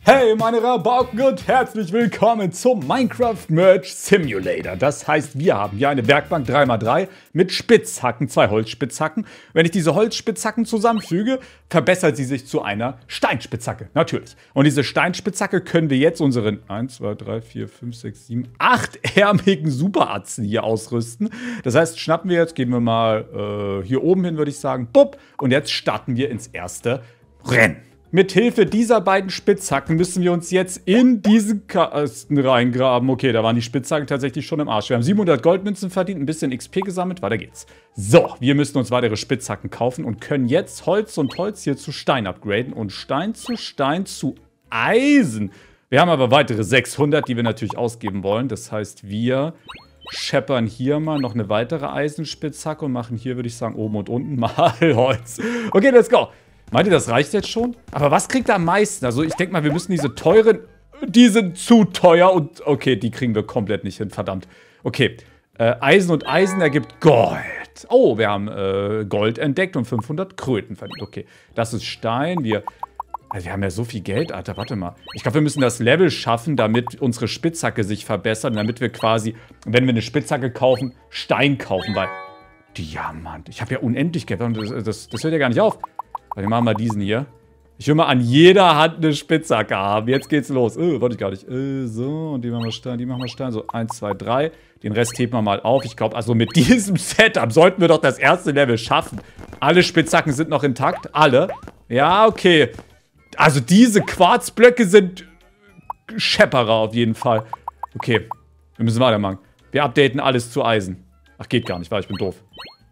Hey meine Rabauken und herzlich willkommen zum Minecraft Merge Simulator. Das heißt, wir haben hier eine Werkbank 3x3 mit Spitzhacken, 2 Holzspitzhacken. Wenn ich diese Holzspitzhacken zusammenfüge, verbessert sie sich zu einer Steinspitzhacke, natürlich. Und diese Steinspitzhacke können wir jetzt unseren 1, 2, 3, 4, 5, 6, 7, 8-ärmigen Superatzen hier ausrüsten. Das heißt, schnappen wir jetzt, gehen wir mal hier oben hin, würde ich sagen, bupp. Und jetzt starten wir ins erste Rennen. Mit Hilfe dieser beiden Spitzhacken müssen wir uns jetzt in diesen Kasten reingraben. Okay, da waren die Spitzhacken tatsächlich schon im Arsch. Wir haben 700 Goldmünzen verdient, ein bisschen XP gesammelt. Weiter geht's. So, wir müssen uns weitere Spitzhacken kaufen und können jetzt Holz und Holz hier zu Stein upgraden und Stein zu Eisen. Wir haben aber weitere 600, die wir natürlich ausgeben wollen. Das heißt, wir scheppern hier mal noch eine weitere Eisenspitzhacke und machen hier, würde ich sagen, oben und unten mal Holz. Okay, let's go. Meint ihr, das reicht jetzt schon? Aber was kriegt er am meisten? Also ich denke mal, wir müssen diese teuren... Die sind zu teuer und... Okay, die kriegen wir komplett nicht hin, verdammt. Okay, Eisen und Eisen ergibt Gold. Oh, wir haben Gold entdeckt und 500 Kröten verdient. Okay, das ist Stein. Wir haben ja so viel Geld, Alter. Warte mal. Ich glaube, wir müssen das Level schaffen, damit unsere Spitzhacke sich verbessert. Damit wir quasi, wenn wir eine Spitzhacke kaufen, Stein kaufen. Weil... Diamant. Ich habe ja unendlich Geld. Das hört ja gar nicht auf. Dann machen wir diesen hier. Ich will mal an jeder Hand eine Spitzhacke haben. Jetzt geht's los. Wollte ich gar nicht. So, und die machen wir Stein, die machen wir Stein. So, 1, 2, 3. Den Rest heben wir mal auf. Ich glaube, also mit diesem Setup sollten wir doch das erste Level schaffen. Alle Spitzhacken sind noch intakt. Alle. Ja, okay. Also diese Quarzblöcke sind Schepperer auf jeden Fall. Okay, wir müssen weitermachen. Wir updaten alles zu Eisen. Ach, geht gar nicht, weil ich bin doof.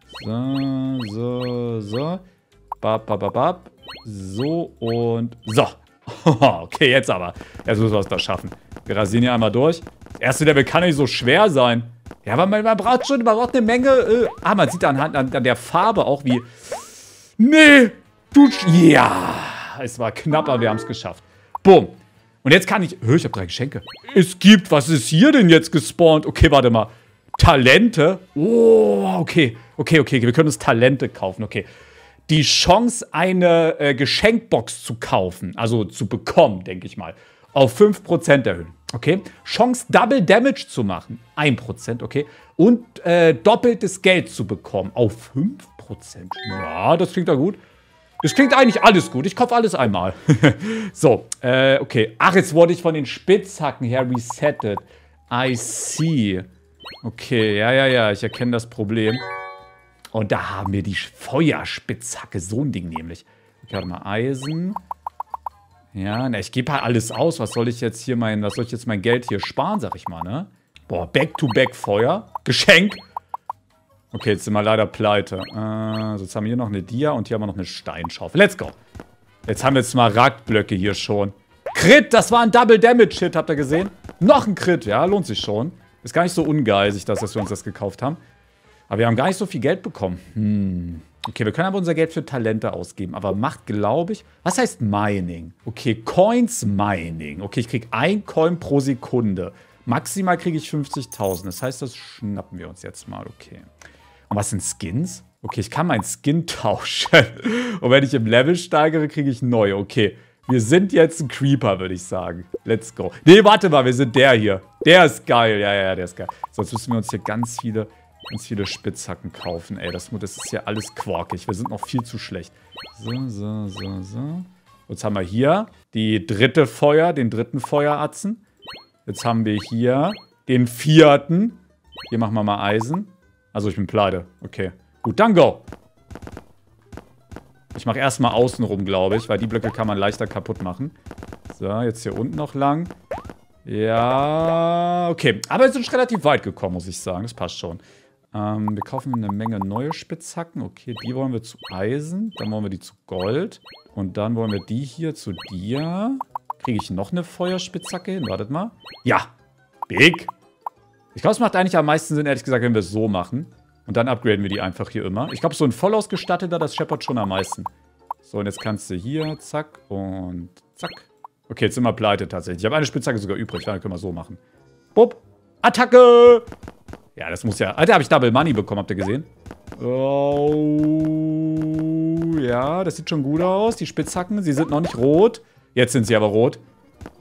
So. Bap. So und so. Okay, jetzt aber. Jetzt müssen wir es da schaffen. Wir rasieren hier einmal durch. Das erste Level kann nicht so schwer sein. Ja, aber man braucht eine Menge. Man sieht anhand an der Farbe auch wie... Nee! Ja! Es war knapp, aber wir haben es geschafft. Boom. Und jetzt kann ich... Ich habe 3 Geschenke. Es gibt... Was ist hier denn jetzt gespawnt? Okay, warte mal. Talente? Oh, okay. Wir können uns Talente kaufen. Okay. Die Chance, eine Geschenkbox zu kaufen, also zu bekommen, denke ich mal, auf 5% erhöhen. Okay? Chance, Double Damage zu machen, 1%, okay? Und doppeltes Geld zu bekommen, auf 5%. Ja, das klingt ja gut. Das klingt eigentlich alles gut. Ich kaufe alles einmal. So, okay. Ach, jetzt wurde ich von den Spitzhacken her resettet. I see. Okay, ja, ich erkenne das Problem. Und da haben wir die Feuerspitzhacke, so ein Ding nämlich. Ich habe mal Eisen. Ja, na, ich gebe halt alles aus. Was soll ich jetzt mein Geld hier sparen, sag ich mal, ne? Boah, Back-to-Back Feuer. Geschenk. Okay, jetzt sind wir leider pleite. So, jetzt haben wir hier noch eine Dia und hier haben wir noch eine Steinschaufel. Let's go. Jetzt haben wir Smaragdblöcke hier schon. Crit, das war ein Double Damage Hit, habt ihr gesehen? Noch ein Crit, ja, lohnt sich schon. Ist gar nicht so ungeisig, dass wir uns das gekauft haben. Aber wir haben gar nicht so viel Geld bekommen. Okay, wir können aber unser Geld für Talente ausgeben. Aber macht, glaube ich... Was heißt Mining? Okay, Coins Mining. Okay, ich kriege 1 Coin pro Sekunde. Maximal kriege ich 50.000. Das heißt, das schnappen wir uns jetzt mal. Okay. Und was sind Skins? Okay, ich kann meinen Skin tauschen. Und wenn ich im Level steigere, kriege ich neue. Okay, wir sind jetzt ein Creeper, würde ich sagen. Let's go. Nee, warte mal, wir sind der hier. Der ist geil. Ja, der ist geil. Sonst müssen wir uns hier ganz viele Spitzhacken kaufen. Ey, das ist hier alles quarkig. Wir sind noch viel zu schlecht. So. Jetzt haben wir hier den dritten Feueratzen. Jetzt haben wir hier den 4. Hier machen wir mal Eisen. Also ich bin pleite. Okay. Gut, dann go. Ich mache erstmal außen rum, glaube ich, weil die Blöcke kann man leichter kaputt machen. So, jetzt hier unten noch lang. Ja, okay. Aber wir sind schon relativ weit gekommen, muss ich sagen. Das passt schon. Wir kaufen eine Menge neue Spitzhacken. Okay, die wollen wir zu Eisen. Dann wollen wir die zu Gold. Und dann wollen wir die hier zu dir. Kriege ich noch eine Feuerspitzhacke hin? Wartet mal. Ja, big. Ich glaube, es macht eigentlich am meisten Sinn, ehrlich gesagt, wenn wir es so machen. Und dann upgraden wir die einfach hier immer. Ich glaube, so ein voll ausgestatteter, das scheppert schon am meisten. So, und jetzt kannst du hier, zack und zack. Okay, jetzt sind wir pleite tatsächlich. Ich habe eine Spitzhacke sogar übrig. Dann können wir so machen. Bupp. Attacke! Ja, das muss ja... Alter, habe ich Double Money bekommen, habt ihr gesehen? Oh, ja, das sieht schon gut aus. Die Spitzhacken, sie sind noch nicht rot. Jetzt sind sie aber rot.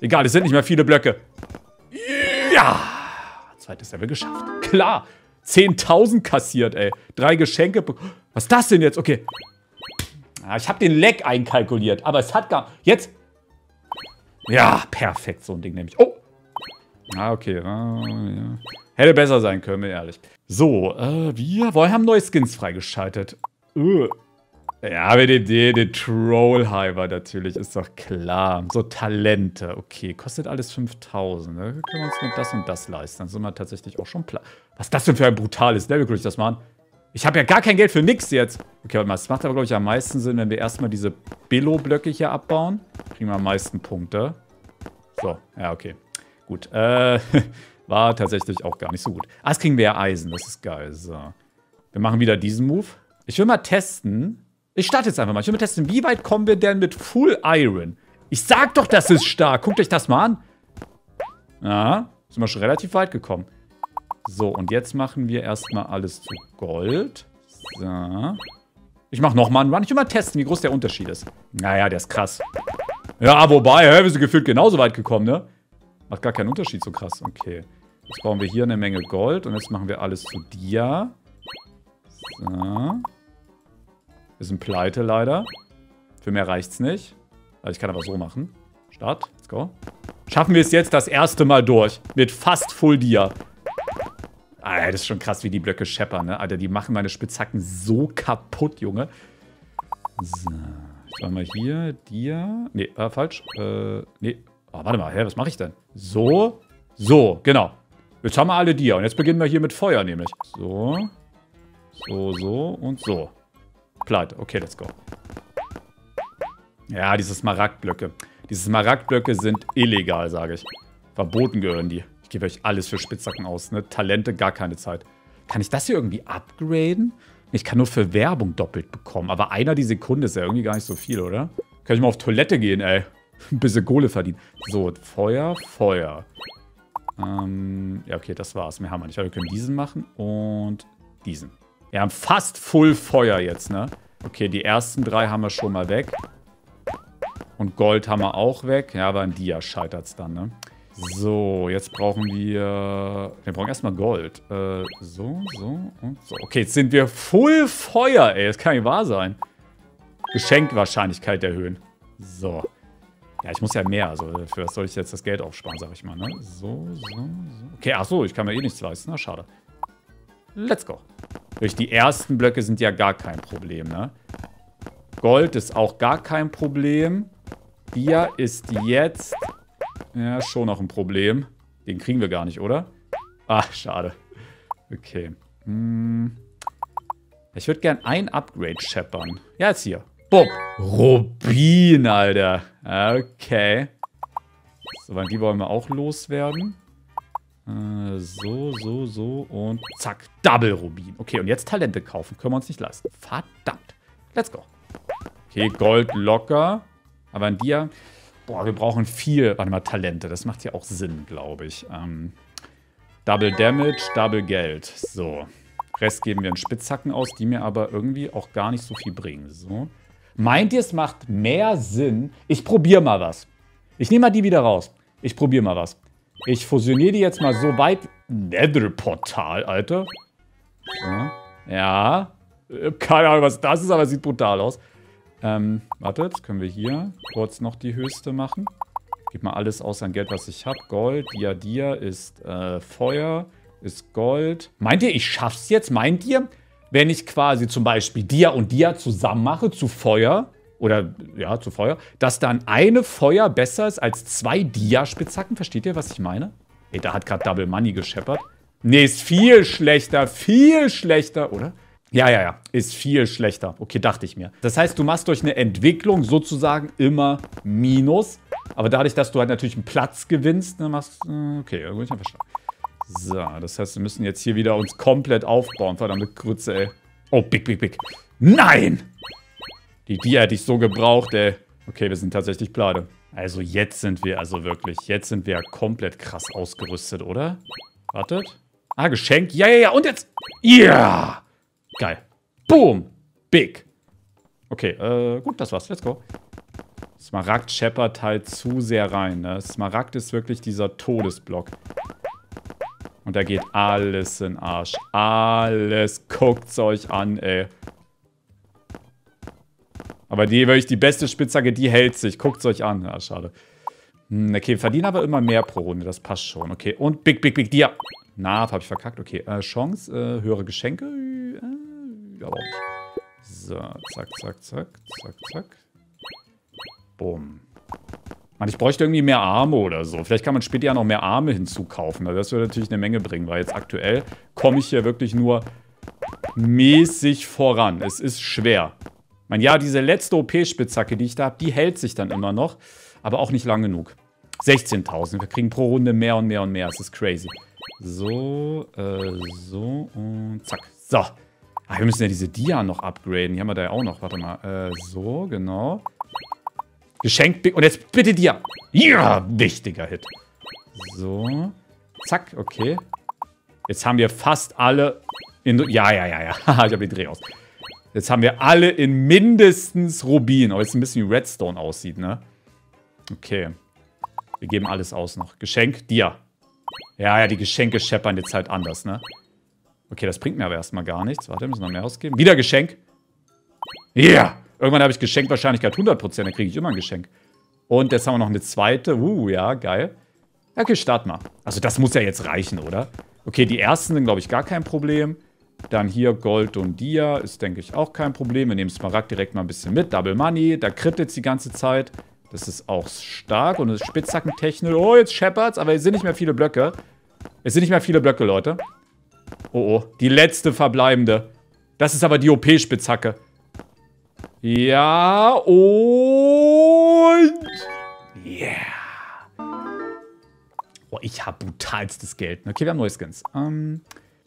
Egal, es sind nicht mehr viele Blöcke. Ja! Zweites Level geschafft. Klar. 10.000 kassiert, ey. 3 Geschenke. Was ist das denn jetzt? Okay. Ah, ich habe den Lag einkalkuliert, aber es hat gar... Jetzt... Ja, perfekt, so ein Ding nämlich. Oh! Ah, okay. Ja. Hätte besser sein können, ehrlich. So, wir haben neue Skins freigeschaltet. Ja, mit den Trollhiver natürlich, ist doch klar. So Talente, okay. Kostet alles 5.000. Ne? Können wir uns nur das und das leisten. Dann sind wir tatsächlich auch schon platt. Was ist das denn für ein brutales Level? Guck ich das mal an. Ich habe ja gar kein Geld für nix jetzt. Okay, warte mal. Es macht aber, glaube ich, am meisten Sinn, wenn wir erstmal diese Billo-Blöcke hier abbauen. Kriegen wir am meisten Punkte. So, ja, okay. Gut. War tatsächlich auch gar nicht so gut. Ah, jetzt kriegen wir ja Eisen. Das ist geil. So. Wir machen wieder diesen Move. Ich will mal testen. Ich starte jetzt einfach mal. Ich will mal testen, wie weit kommen wir denn mit Full Iron? Ich sag doch, das ist stark. Guckt euch das mal an. Ja, sind wir schon relativ weit gekommen. So, und jetzt machen wir erstmal alles zu Gold. So. Ich mache nochmal einen Run. Ich will mal testen, wie groß der Unterschied ist. Naja, der ist krass. Ja, wobei, wir sind gefühlt genauso weit gekommen, ne? Macht gar keinen Unterschied so krass. Okay. Jetzt brauchen wir hier eine Menge Gold. Und jetzt machen wir alles zu Dia. So. Wir sind pleite leider. Für mehr reicht's nicht. Also ich kann aber so machen. Start. Let's go. Schaffen wir es jetzt das erste Mal durch. Mit fast Full Dia. Alter, das ist schon krass, wie die Blöcke scheppern, ne? Alter, die machen meine Spitzhacken so kaputt, Junge. So. Jetzt machen wir hier Dia. Nee, falsch. Nee. Oh, warte mal. Hä, was mache ich denn? So. So, genau. Jetzt haben wir alle Dia. Und jetzt beginnen wir hier mit Feuer nämlich. So. So und so. Pleite. Okay, let's go. Ja, diese Smaragdblöcke. Diese Smaragdblöcke sind illegal, sage ich. Verboten gehören die. Ich gebe euch alles für Spitzhacken aus, ne? Talente, gar keine Zeit. Kann ich das hier irgendwie upgraden? Ich kann nur für Werbung doppelt bekommen. Aber einer die Sekunde ist ja irgendwie gar nicht so viel, oder? Kann ich mal auf Toilette gehen, ey. Ein bisschen Kohle verdienen. So, Feuer, Feuer. Ja, okay, das war's. Mehr haben wir nicht. Aber wir können diesen machen und diesen. Wir haben fast Full Feuer jetzt, ne? Okay, die ersten 3 haben wir schon mal weg. Und Gold haben wir auch weg. Ja, aber in Dia scheitert es dann, ne? So, jetzt brauchen wir... Wir brauchen erstmal Gold. So und so. Okay, jetzt sind wir Full Feuer, ey. Das kann nicht wahr sein. Geschenkwahrscheinlichkeit erhöhen. So. Ja, ich muss ja mehr. Also, für was soll ich jetzt das Geld aufsparen, sag ich mal, ne? So. Okay, ach so, ich kann mir eh nichts leisten. Na, schade. Let's go. Durch die ersten Blöcke sind ja gar kein Problem, ne? Gold ist auch gar kein Problem. Dia ist jetzt... Ja, schon noch ein Problem. Den kriegen wir gar nicht, oder? Ah, schade. Okay. Ich würde gern ein Upgrade scheppern. Ja, jetzt hier. Bob. Rubin, Alter. Okay. So, weil die wollen wir auch loswerden. So und zack. Double Rubin. Okay, und jetzt Talente kaufen. Können wir uns nicht leisten. Verdammt. Let's go. Okay, Gold locker. Aber in Dia... Boah, wir brauchen viel, warte mal, Talente. Das macht ja auch Sinn, glaube ich. Double Damage, Double Geld. So. Rest geben wir in Spitzhacken aus, die mir aber irgendwie auch gar nicht so viel bringen. So. Meint ihr, es macht mehr Sinn? Ich probiere mal was. Ich nehme mal die wieder raus. Ich probiere mal was. Ich fusioniere die jetzt mal so weit. Nether-Portal, Alter. So. Ja. Keine Ahnung, was das ist, aber es sieht brutal aus. Wartet, jetzt können wir hier kurz noch die höchste machen. Gib mal alles aus an Geld, was ich habe. Gold, Dia ist Feuer, ist Gold. Meint ihr, ich schaff's jetzt? Meint ihr, wenn ich quasi zum Beispiel Dia und Dia zusammen mache zu Feuer, oder ja, zu Feuer, dass dann eine Feuer besser ist als 2 Dia-Spitzhacken? Versteht ihr, was ich meine? Ey, da hat gerade Double Money gescheppert. Nee, ist viel schlechter, oder? Ja. Ist viel schlechter. Okay, dachte ich mir. Das heißt, du machst durch eine Entwicklung sozusagen immer Minus. Aber dadurch, dass du halt natürlich einen Platz gewinnst, dann machst du... Okay, irgendwie nicht verstanden. So, das heißt, wir müssen jetzt hier wieder uns komplett aufbauen. Verdammte Krütze, ey. Oh, big. Nein! Die hätte ich so gebraucht, ey. Okay, wir sind tatsächlich pleite. Also jetzt sind wir, jetzt sind wir komplett krass ausgerüstet, oder? Wartet. Ah, Geschenk. Ja. Und jetzt... Ja! Geil. Boom. Big. Okay, gut, das war's. Let's go. Smaragd scheppert halt zu sehr rein, ne? Smaragd ist wirklich dieser Todesblock. Und da geht alles in den Arsch. Alles. Guckt's euch an, ey. Aber die wirklich die beste Spitzhacke, die hält sich. Guckt's euch an. Ja, schade. Okay, verdienen aber immer mehr pro Runde. Das passt schon. Okay, und Big Dia. Na, hab ich verkackt. Okay, Chance, höhere Geschenke. Ja, auch nicht. So, zack, zack, zack, zack, zack. Bumm. Mann, ich bräuchte irgendwie mehr Arme oder so. Vielleicht kann man später ja noch mehr Arme hinzukaufen. Also das würde natürlich eine Menge bringen, weil jetzt aktuell komme ich hier wirklich nur mäßig voran. Es ist schwer. Ja, diese letzte OP-Spitzhacke, die ich da habe, die hält sich dann immer noch. Aber auch nicht lang genug. 16.000. Wir kriegen pro Runde mehr und mehr und mehr. Es ist crazy. So, so und zack. So. Ah, wir müssen ja diese Dia noch upgraden. Die haben wir da ja auch noch. Warte mal. So, genau. Geschenk. Und jetzt bitte Dia. Ja, wichtiger Hit. So. Zack, okay. Jetzt haben wir fast alle in... Ja. Ich habe den Dreh aus. Jetzt haben wir alle in mindestens Rubin. Aber jetzt ein bisschen wie Redstone aussieht, ne? Okay. Wir geben alles aus noch. Geschenk, Dia. Ja, die Geschenke scheppern jetzt halt anders, ne? Okay, das bringt mir aber erstmal gar nichts. Warte, wir müssen noch mehr ausgeben. Wieder Geschenk. Ja! Yeah. Irgendwann habe ich Geschenkwahrscheinlichkeit 100%. Dann kriege ich immer ein Geschenk. Und jetzt haben wir noch eine zweite. Ja, geil. Okay, start mal. Also das muss ja jetzt reichen, oder? Okay, die ersten sind, glaube ich, gar kein Problem. Dann hier Gold und Dia ist, denke ich, auch kein Problem. Wir nehmen Smaragd direkt mal ein bisschen mit. Double Money, da kriegt jetzt die ganze Zeit. Das ist auch stark. Und das Spitzhackentechnik. Oh, jetzt scheppert's, aber es sind nicht mehr viele Blöcke. Es sind nicht mehr viele Blöcke, Leute. Oh, die letzte verbleibende. Das ist aber die OP-Spitzhacke. Ja, und... Yeah. Oh, ich habe brutalstes Geld. Okay, wir haben neue Skins. Ein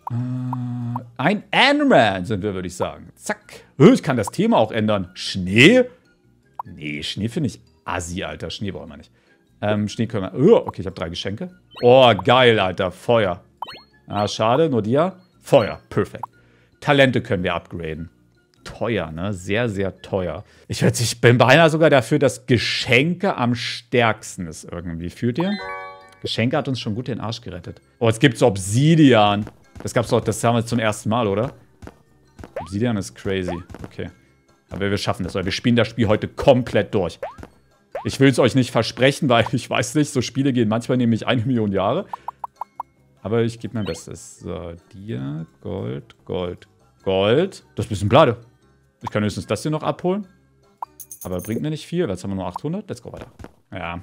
Enderman sind wir, würde ich sagen. Zack. Ich kann das Thema auch ändern. Schnee? Nee, Schnee finde ich assi, Alter. Schnee brauchen wir nicht. Schnee können wir... okay, ich habe 3 Geschenke. Oh, geil, Alter. Feuer. Ah, schade. Nur Dia. Feuer. Perfekt. Talente können wir upgraden. Teuer, ne? Sehr, sehr teuer. Ich bin beinahe sogar dafür, dass Geschenke am stärksten ist irgendwie. Fühlt ihr? Geschenke hat uns schon gut den Arsch gerettet. Oh, jetzt gibt's Obsidian. Das haben wir zum ersten Mal, oder? Obsidian ist crazy. Okay. Aber wir schaffen das. Wir spielen das Spiel heute komplett durch. Ich will es euch nicht versprechen, weil ich weiß nicht, so Spiele gehen manchmal nämlich 1 Million Jahre. Aber ich gebe mein Bestes. So, Dia, Gold, Gold, Gold. Das ist ein bisschen Blade. Ich kann höchstens das hier noch abholen. Aber bringt mir nicht viel, weil jetzt haben wir nur 800. Let's go weiter. Ja.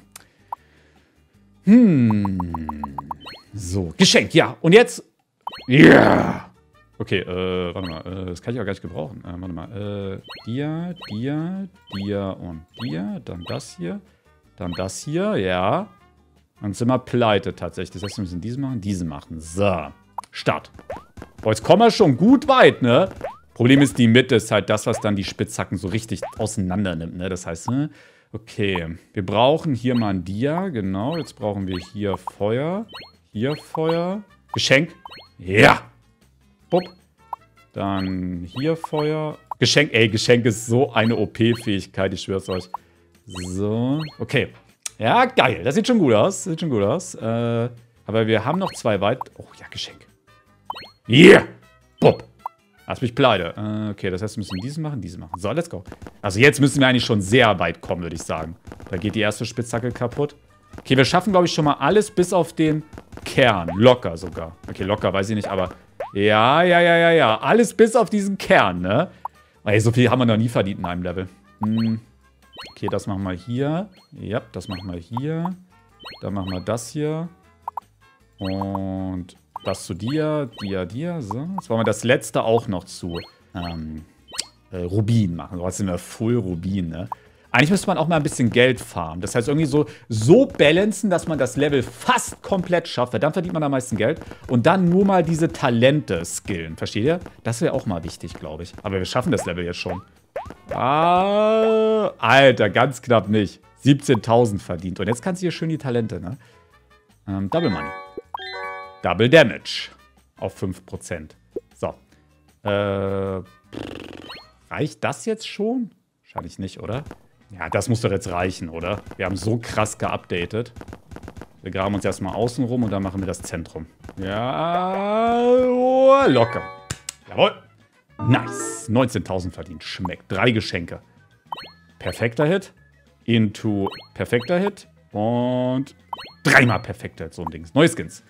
So, Geschenk, ja. Und jetzt... Ja. Yeah. Okay, warte mal. Das kann ich auch gar nicht gebrauchen. Warte mal. Dia, Dia, Dia und Dia. Dann das hier. Dann das hier, ja. Dann sind wir pleite tatsächlich. Das heißt, wir müssen diesen machen. So. Start. Boah, jetzt kommen wir schon gut weit, ne? Problem ist, die Mitte ist halt das, was dann die Spitzhacken so richtig auseinander nimmt, ne? Das heißt, ne? Okay. Wir brauchen hier mal ein Dia, genau. Jetzt brauchen wir hier Feuer. Hier Feuer. Geschenk. Ja. Bupp. Dann hier Feuer. Geschenk. Ey, Geschenk ist so eine OP-Fähigkeit, ich schwör's euch. So. Okay. Ja, geil. Das sieht schon gut aus. Sieht schon gut aus. Aber wir haben noch 2 weit. Oh, ja, Geschenk. Yeah. Bupp. Lass mich pleite. Okay, das heißt, wir müssen diesen machen. So, let's go. Also jetzt müssen wir eigentlich schon sehr weit kommen, würde ich sagen. Da geht die erste Spitzhacke kaputt. Okay, wir schaffen, glaube ich, schon mal alles bis auf den Kern. Locker sogar. Okay, locker, weiß ich nicht, aber... Ja. Alles bis auf diesen Kern, ne? Ey, so viel haben wir noch nie verdient in einem Level. Okay, das machen wir hier. Ja, das machen wir hier. Dann machen wir das hier. Und das zu dir. So. Jetzt wollen wir das letzte auch noch zu Rubin machen. So, jetzt sind wir Full Rubin, ne? Eigentlich müsste man auch mal ein bisschen Geld farmen. Das heißt, irgendwie so balancen, dass man das Level fast komplett schafft. Weil dann verdient man am meisten Geld. Und dann nur mal diese Talente skillen. Versteht ihr? Das wäre auch mal wichtig, glaube ich. Aber wir schaffen das Level jetzt schon. Ah, Alter, ganz knapp nicht. 17.000 verdient. Und jetzt kannst du hier schön die Talente, ne? Double Money. Double Damage. Auf 5%. So. Reicht das jetzt schon? Wahrscheinlich nicht, oder? Ja, das muss doch jetzt reichen, oder? Wir haben so krass geupdatet. Wir graben uns erstmal außen rum und dann machen wir das Zentrum. Ja, oh, locker. Jawohl. Nice. 19.000 verdient. Schmeckt. 3 Geschenke. Perfekter Hit. Into perfekter Hit. Und 3-mal perfekter Hit. So ein Ding. Neue Skins.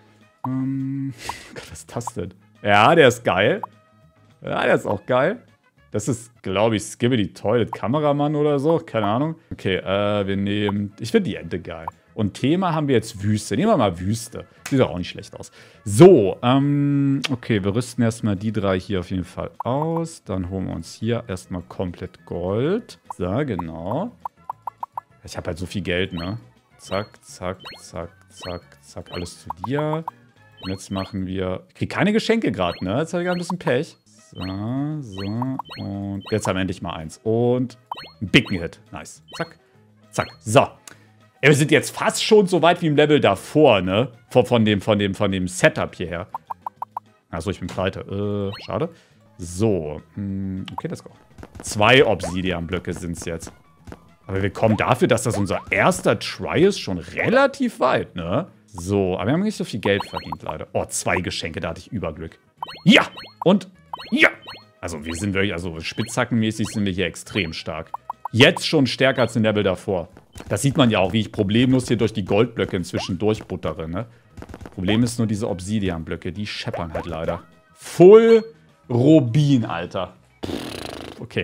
Gott, was ist das denn? Ja, der ist geil. Ja, der ist auch geil. Das ist, glaube ich, Skibidi Toilet Kameramann oder so. Keine Ahnung. Okay, wir nehmen... Ich finde die Ente geil. Und Thema haben wir jetzt Wüste. Nehmen wir mal Wüste. Sieht doch auch nicht schlecht aus. So, okay, wir rüsten erstmal die 3 hier auf jeden Fall aus. Dann holen wir uns hier erstmal komplett Gold. So, genau. Ich habe halt so viel Geld, ne? Zack, zack, zack, zack, zack. Alles zu dir. Und jetzt machen wir... Ich kriege keine Geschenke gerade, ne? Jetzt habe ich gerade ein bisschen Pech. So, so. Und jetzt haben wir endlich mal 1. Und ein Big Hit. Nice. Zack, zack. So. Ja, wir sind jetzt fast schon so weit wie im Level davor, ne? Von dem Setup hierher. Achso, ich bin pleite. Schade. So. Okay, let's go. 2 Obsidian-Blöcke sind es jetzt. Aber wir kommen dafür, dass das unser erster Try ist, schon relativ weit, ne? So, aber wir haben nicht so viel Geld verdient, leider. Oh, 2 Geschenke, da hatte ich Überglück. Ja! Und ja! Also wir sind wirklich, also spitzhackenmäßig sind wir hier extrem stark. Jetzt schon stärker als im Level davor. Das sieht man ja auch, wie ich problemlos hier durch die Goldblöcke inzwischen durchbuttere, ne? Problem ist nur diese Obsidian-Blöcke, die scheppern halt leider. Full Rubin, Alter. Okay.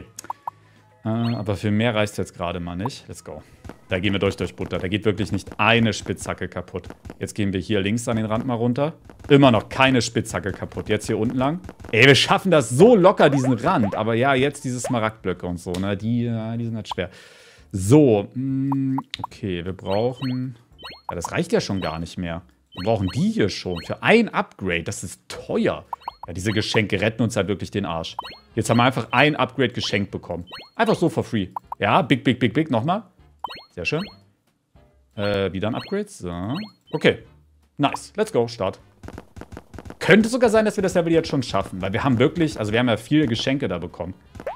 Aber für mehr reicht es jetzt gerade mal nicht. Let's go. Da gehen wir durch Butter. Da geht wirklich nicht eine Spitzhacke kaputt. Jetzt gehen wir hier links an den Rand mal runter. Immer noch keine Spitzhacke kaputt. Jetzt hier unten lang. Ey, wir schaffen das so locker, diesen Rand. Aber ja, jetzt diese Smaragdblöcke und so, ne? Die sind halt schwer. So. Okay, wir brauchen... Ja, das reicht ja schon gar nicht mehr. Wir brauchen die hier schon. Für ein Upgrade. Das ist teuer. Ja, diese Geschenke retten uns halt wirklich den Arsch. Jetzt haben wir einfach ein Upgrade geschenkt bekommen. Einfach so for free. Ja, big, big, big, big. Nochmal. Sehr schön. Wieder ein Upgrade. So. Okay. Nice. Let's go. Start. Könnte sogar sein, dass wir das Level jetzt schon schaffen. Weil wir haben wirklich, also wir haben ja viele Geschenke da bekommen.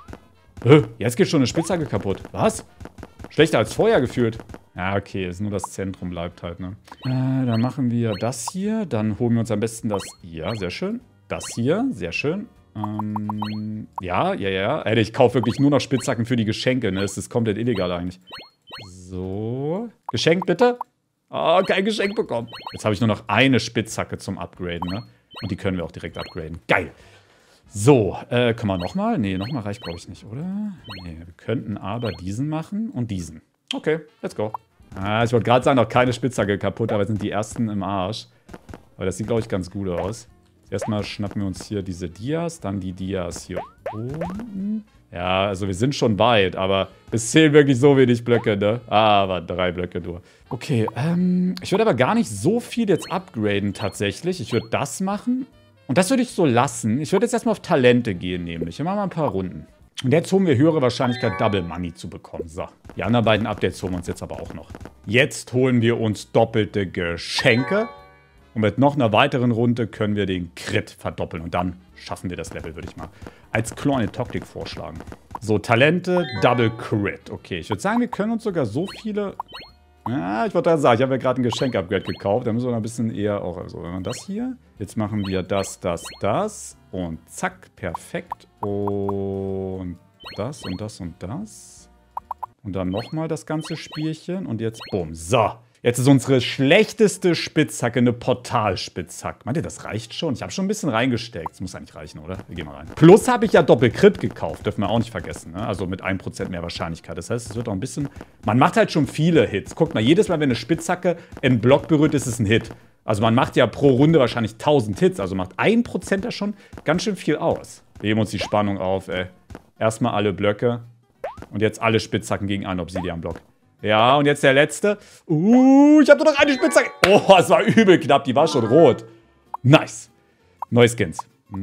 Jetzt geht schon eine Spitzhacke kaputt. Was? Schlechter als vorher gefühlt. Ja, okay. Ist nur das Zentrum bleibt halt, ne? Dann machen wir das hier. Dann holen wir uns am besten das... Ja, sehr schön. Das hier. Sehr schön. Ja. Ich kaufe wirklich nur noch Spitzhacken für die Geschenke, ne? Das ist komplett illegal eigentlich. So. Geschenk bitte? Oh, kein Geschenk bekommen. Jetzt habe ich nur noch eine Spitzhacke zum Upgraden, ne? Und die können wir auch direkt upgraden. Geil. So, können wir nochmal? Nee, nochmal reicht, glaube ich, nicht, oder? Nee, wir könnten aber diesen machen und diesen. Okay, let's go. Ich wollte gerade sagen, noch keine Spitzhacke kaputt, aber jetzt sind die ersten im Arsch. Aber das sieht, glaube ich, ganz gut aus. Erstmal schnappen wir uns hier diese Dias, dann die Dias hier oben. Ja, also wir sind schon weit, aber es zählen wirklich so wenig Blöcke, ne? Aber 3 Blöcke nur. Okay, ich würde aber gar nicht so viel jetzt upgraden tatsächlich. Ich würde das machen und das würde ich so lassen. Ich würde jetzt erstmal auf Talente gehen, nämlich. Wir machen mal ein paar Runden. Und jetzt holen wir höhere Wahrscheinlichkeit, Double Money zu bekommen. So, die anderen beiden Updates holen wir uns jetzt aber auch noch. Jetzt holen wir uns doppelte Geschenke. Und mit noch einer weiteren Runde können wir den Crit verdoppeln. Und dann schaffen wir das Level, würde ich mal als kleine Taktik vorschlagen. So, Talente, Double Crit. Okay, ich würde sagen, wir können uns sogar so viele... Ja, ich wollte gerade sagen, ich habe ja gerade ein Geschenk-Upgrade gekauft. Da müssen wir noch ein bisschen eher auch... Also, wenn man das hier... Jetzt machen wir das, das, das. Und zack, perfekt. Und das und das und das. Und dann nochmal das ganze Spielchen. Und jetzt, bumm. So. Jetzt ist unsere schlechteste Spitzhacke eine Portalspitzhacke. Meint ihr, das reicht schon? Ich habe schon ein bisschen reingesteckt. Das muss eigentlich reichen, oder? Wir gehen mal rein. Plus habe ich ja Doppel-Crit gekauft. Dürfen wir auch nicht vergessen. Ne? Also mit 1% mehr Wahrscheinlichkeit. Das heißt, es wird auch ein bisschen... Man macht halt schon viele Hits. Guckt mal, jedes Mal, wenn eine Spitzhacke einen Block berührt, ist es ein Hit. Also man macht ja pro Runde wahrscheinlich 1000 Hits. Also macht 1% da schon ganz schön viel aus. Wir heben uns die Spannung auf, ey. Erstmal alle Blöcke. Und jetzt alle Spitzhacken gegen einen Obsidian-Block. Ja, und jetzt der letzte. Ich habe nur noch eine Spitzhacke. Oh, es war übel knapp. Die war schon rot. Nice. Neue Skins.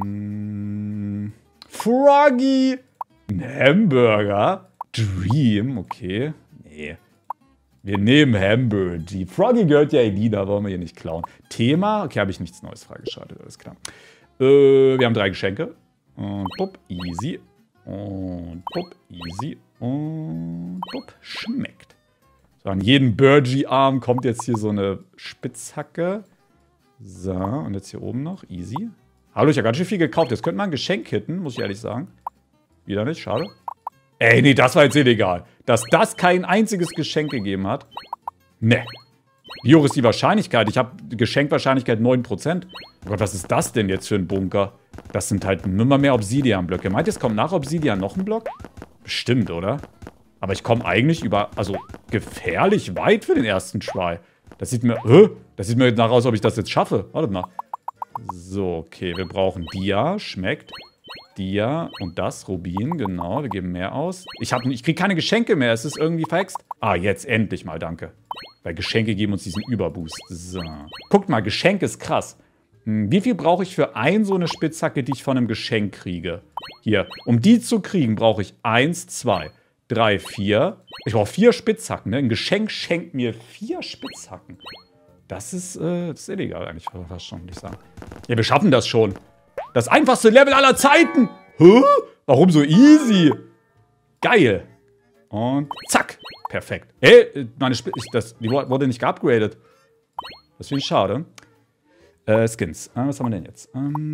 Froggy. Ein Hamburger. Dream. Okay. Nee. Wir nehmen Hamburger. Die Froggy gehört ja Elina. Wollen wir hier nicht klauen. Thema. Okay, habe ich nichts Neues freigeschaltet. Alles klar. Wir haben 3 Geschenke. Und pup. Easy. Und pup. Easy. Und bupp, schmeckt. So, an jedem Burgie-Arm kommt jetzt hier so eine Spitzhacke. So, und jetzt hier oben noch. Easy. Hallo, ich habe ganz schön viel gekauft. Jetzt könnte man ein Geschenk hitten, muss ich ehrlich sagen. Wieder nicht, schade. Ey, nee, das war jetzt illegal. Dass das kein einziges Geschenk gegeben hat. Ne. Wie hoch ist die Wahrscheinlichkeit? Ich habe Geschenkwahrscheinlichkeit 9%. Oh Gott, was ist das denn jetzt für ein Bunker? Das sind halt immer mehr Obsidian-Blöcke. Meint ihr, es kommt nach Obsidian noch ein Block? Bestimmt, oder? Aber ich komme eigentlich also gefährlich weit für den ersten Try. Das sieht mir jetzt nach aus, ob ich das jetzt schaffe. Warte mal. So, okay, wir brauchen Dia, schmeckt. Dia und das, Rubin, genau, wir geben mehr aus. Ich kriege keine Geschenke mehr, es ist irgendwie verhext. Ah, jetzt endlich mal, danke. Weil Geschenke geben uns diesen Überboost. So. Guckt mal, Geschenk ist krass. Wie viel brauche ich für so eine Spitzhacke, die ich von einem Geschenk kriege? Hier, um die zu kriegen, brauche ich 1, 2, 3, 4. Ich brauche 4 Spitzhacken, ne? Ein Geschenk schenkt mir 4 Spitzhacken. Das ist illegal eigentlich fast schon, würde ich sagen. Ja, wir schaffen das schon. Das einfachste Level aller Zeiten. Hä? Warum so easy? Geil. Und zack. Perfekt. Hey, die wurde nicht geupgradet. Das finde ich schade. Skins. Was haben wir denn jetzt?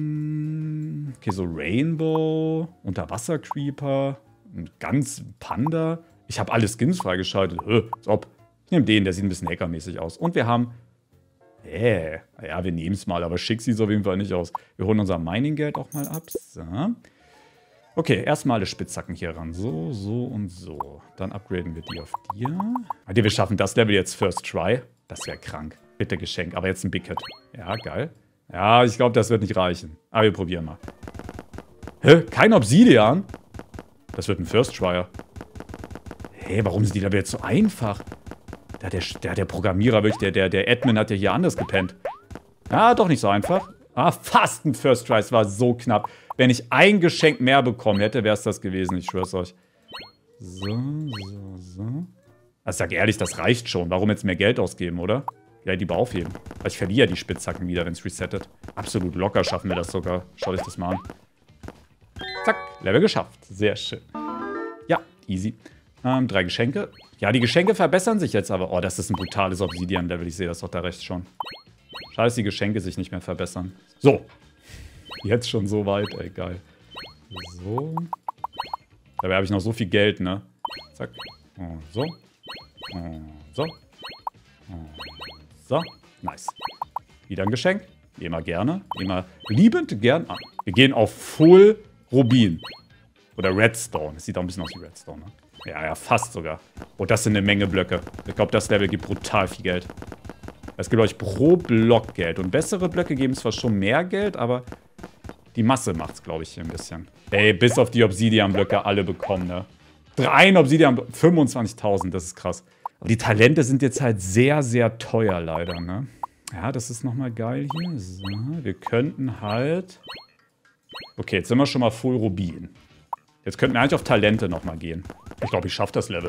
Okay, so Rainbow, Unterwasser-Creeper, ganz Panda. Ich habe alle Skins freigeschaltet. Als ob. Ich nehme den, der sieht ein bisschen hackermäßig aus. Und wir haben... ja, wir nehmen es mal, aber schick sieht es auf jeden Fall nicht aus. Wir holen unser Mining-Geld auch mal ab. So. Okay, erstmal alle Spitzhacken hier ran. So, so und so. Dann upgraden wir die auf dir. Wir schaffen das Level jetzt First Try. Das wäre krank. Bitte Geschenk, aber jetzt ein Big Hit. Ja, geil. Ja, ich glaube, das wird nicht reichen. Aber wir probieren mal. Hä? Kein Obsidian? Das wird ein First Tryer. Hä, warum sind die Level jetzt so einfach? Der Programmierer, wirklich, der Admin hat ja hier anders gepennt. Ja, doch nicht so einfach. Ah, fast ein First Try, es war so knapp. Wenn ich ein Geschenk mehr bekommen hätte, wäre es das gewesen, ich schwör's euch. So. Also ich sag ehrlich, das reicht schon. Warum jetzt mehr Geld ausgeben, oder? Ja, lieber aufheben. Weil ich verliere ja die Spitzhacken wieder, wenn es resettet. Absolut locker schaffen wir das sogar. Schaut euch das mal an. Zack, Level geschafft. Sehr schön. Ja, easy. 3 Geschenke. Ja, die Geschenke verbessern sich jetzt aber. Oh, das ist ein brutales Obsidian-Level. Ich sehe das doch da rechts schon. Schade, dass die Geschenke sich nicht mehr verbessern. So. Jetzt schon so weit, ey, geil. So. Dabei habe ich noch so viel Geld, ne? Zack. Und so. Und so. Und so. Nice. Wieder ein Geschenk. Immer gerne. Immer liebend gern an. Wir gehen auf Full Rubin. Oder Redstone. Das sieht auch ein bisschen aus wie Redstone, ne? Ja, fast sogar. Oh, das sind eine Menge Blöcke. Ich glaube, das Level gibt brutal viel Geld. Es gibt euch pro Block Geld. Und bessere Blöcke geben zwar schon mehr Geld, aber die Masse macht es, glaube ich, hier ein bisschen. Ey, bis auf die Obsidian-Blöcke alle bekommen, ne? 3 Obsidian, 25.000, das ist krass. Aber die Talente sind jetzt halt sehr, sehr teuer, leider, ne? Ja, das ist nochmal geil hier. So, wir könnten halt... Okay, jetzt sind wir schon mal Full Rubin. Jetzt könnten wir eigentlich auf Talente nochmal gehen. Ich glaube, ich schaffe das Level.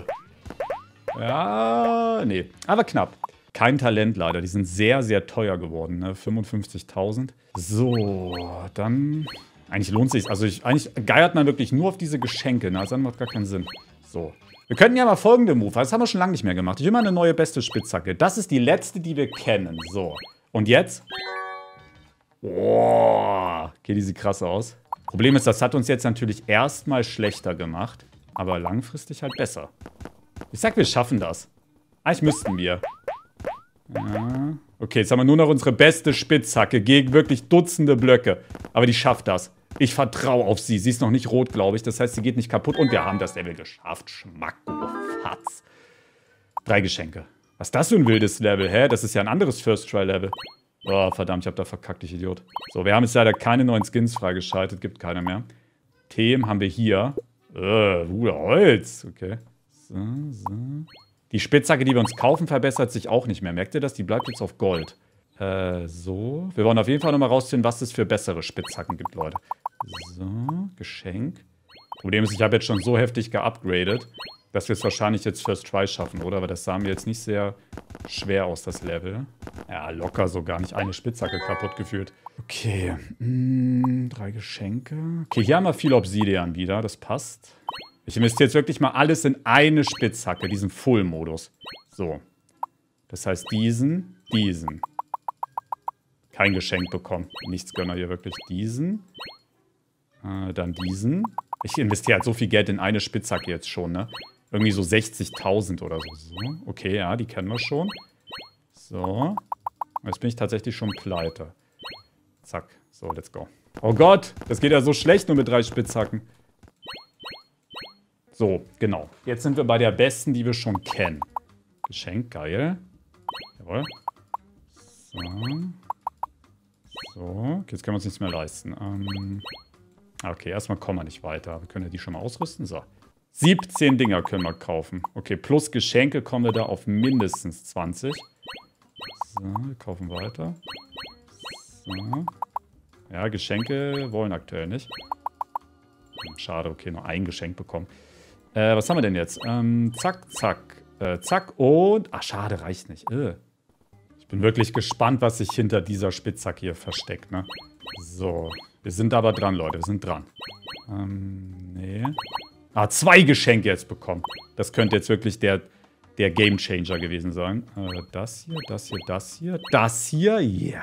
Ja, nee. Aber knapp. Kein Talent leider. Die sind sehr, sehr teuer geworden. Ne? 55.000. So, dann... Eigentlich lohnt es sich. Also eigentlich geiert man wirklich nur auf diese Geschenke. Ne? Das macht gar keinen Sinn. So. Wir könnten ja mal folgende Move. Das haben wir schon lange nicht mehr gemacht. Ich will mal eine neue beste Spitzhacke. Das ist die letzte, die wir kennen. So. Und jetzt? Boah. Okay, die sieht krass aus. Problem ist, das hat uns jetzt natürlich erstmal schlechter gemacht. Aber langfristig halt besser. Ich sag, wir schaffen das. Eigentlich müssten wir. Ja. Okay, jetzt haben wir nur noch unsere beste Spitzhacke gegen wirklich Dutzende Blöcke. Aber die schafft das. Ich vertraue auf sie. Sie ist noch nicht rot, glaube ich. Das heißt, sie geht nicht kaputt. Und wir haben das Level geschafft. Schmackofatz. 3 Geschenke. Was ist das für ein wildes Level? Hä? Das ist ja ein anderes First-Try-Level. Oh, verdammt, ich habe da verkackt, ich Idiot. So, wir haben jetzt leider keine neuen Skins freigeschaltet. Gibt keine mehr. Themen haben wir hier. Holz. Okay. So. Die Spitzhacke, die wir uns kaufen, verbessert sich auch nicht mehr. Merkt ihr das? Die bleibt jetzt auf Gold. So. Wir wollen auf jeden Fall nochmal rausziehen, was es für bessere Spitzhacken gibt, Leute. So. Geschenk. Problem ist, ich habe jetzt schon so heftig geupgradet, dass wir es wahrscheinlich jetzt First Try schaffen, oder? Aber das sah mir jetzt nicht sehr schwer aus, das Level. Ja, locker sogar. Nicht eine Spitzhacke kaputt gefühlt. Okay. 3 Geschenke. Okay, hier haben wir viel Obsidian wieder. Das passt. Ich investiere jetzt wirklich mal alles in eine Spitzhacke, diesen Full-Modus. So. Das heißt diesen. Kein Geschenk bekommen. Nichts gönner hier wirklich. Diesen. Dann diesen. Ich investiere halt so viel Geld in eine Spitzhacke jetzt schon, ne? Irgendwie so 60.000 oder so. Okay, ja, die kennen wir schon. So. Jetzt bin ich tatsächlich schon pleite. Zack. So, let's go. Oh Gott, das geht ja so schlecht nur mit 3 Spitzhacken. So, genau. Jetzt sind wir bei der besten, die wir schon kennen. Geschenk, geil. Jawohl. So. So, okay, jetzt können wir uns nichts mehr leisten. Okay, erstmal kommen wir nicht weiter. Wir können ja die schon mal ausrüsten. So. 17 Dinger können wir kaufen. Okay, plus Geschenke kommen wir da auf mindestens 20. So, wir kaufen weiter. So. Ja, Geschenke wollen aktuell nicht. Schade, okay, nur ein Geschenk bekommen. Was haben wir denn jetzt? Zack, zack, zack und... Ach, schade, reicht nicht. Ich bin wirklich gespannt, was sich hinter dieser Spitzhacke hier versteckt, ne? So, wir sind aber dran, Leute, wir sind dran. Nee. 2 Geschenke jetzt bekommen. Das könnte jetzt wirklich der Game Changer gewesen sein. Das hier, das hier, das hier, das hier, ja.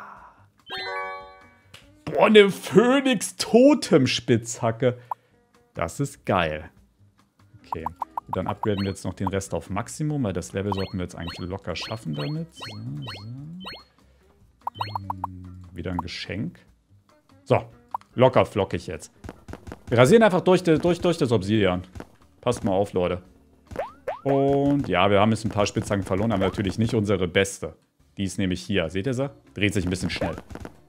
Boah, eine Phönix-Totem-Spitzhacke. Das ist geil. Okay, dann upgraden wir jetzt noch den Rest auf Maximum, weil das Level sollten wir jetzt eigentlich locker schaffen damit. So, so. Wieder ein Geschenk. So, locker flockig jetzt. Wir rasieren einfach durch das Obsidian. Passt mal auf, Leute. Und ja, wir haben jetzt ein paar Spitzhacken verloren, aber natürlich nicht unsere beste. Die ist nämlich hier. Seht ihr sie? Dreht sich ein bisschen schnell.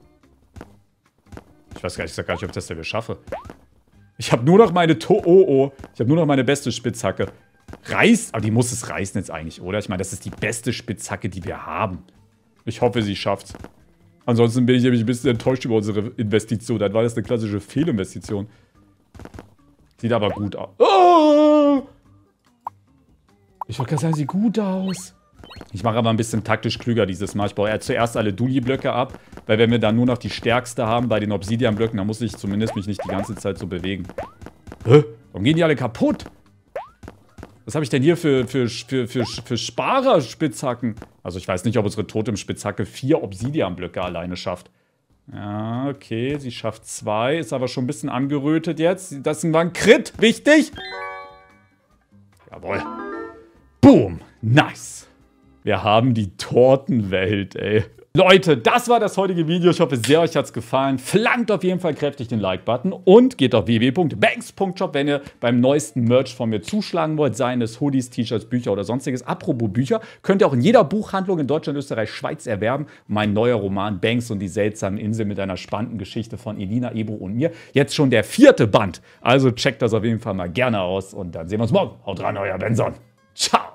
Ich weiß gar nicht, ob ich das Level schaffe. Ich habe nur noch meine Ich habe nur noch meine beste Spitzhacke. Reißt, aber die muss es reißen jetzt eigentlich, oder? Ich meine, das ist die beste Spitzhacke, die wir haben. Ich hoffe, sie schafft's. Ansonsten bin ich nämlich ein bisschen enttäuscht über unsere Investition. Dann war das eine klassische Fehlinvestition. Sieht aber gut aus. Oh! Ich wollte gerade sagen, sieht gut aus. Ich mache aber ein bisschen taktisch klüger dieses Mal. Ich baue zuerst alle Dulli-Blöcke ab, weil wenn wir dann nur noch die stärkste haben bei den Obsidian-Blöcken, dann muss ich zumindest mich nicht die ganze Zeit so bewegen. Hä? Warum gehen die alle kaputt? Was habe ich denn hier für Sparer-Spitzhacken? Also ich weiß nicht, ob unsere Totem-Spitzhacke 4 Obsidian-Blöcke alleine schafft. Ja, okay, sie schafft 2, ist aber schon ein bisschen angerötet jetzt. Das war ein Crit, wichtig. Jawohl. Boom, nice. Wir haben die Tortenwelt, ey. Leute, das war das heutige Video. Ich hoffe sehr, euch hat es gefallen. Flankt auf jeden Fall kräftig den Like-Button und geht auf www.banks.shop, wenn ihr beim neuesten Merch von mir zuschlagen wollt, seien es Hoodies, T-Shirts, Bücher oder sonstiges. Apropos Bücher, könnt ihr auch in jeder Buchhandlung in Deutschland, Österreich, Schweiz erwerben. Mein neuer Roman Banks und die seltsamen Inseln mit einer spannenden Geschichte von Elina, Ebro und mir. Jetzt schon der 4. Band. Also checkt das auf jeden Fall mal gerne aus und dann sehen wir uns morgen. Haut rein, euer Benson. Ciao.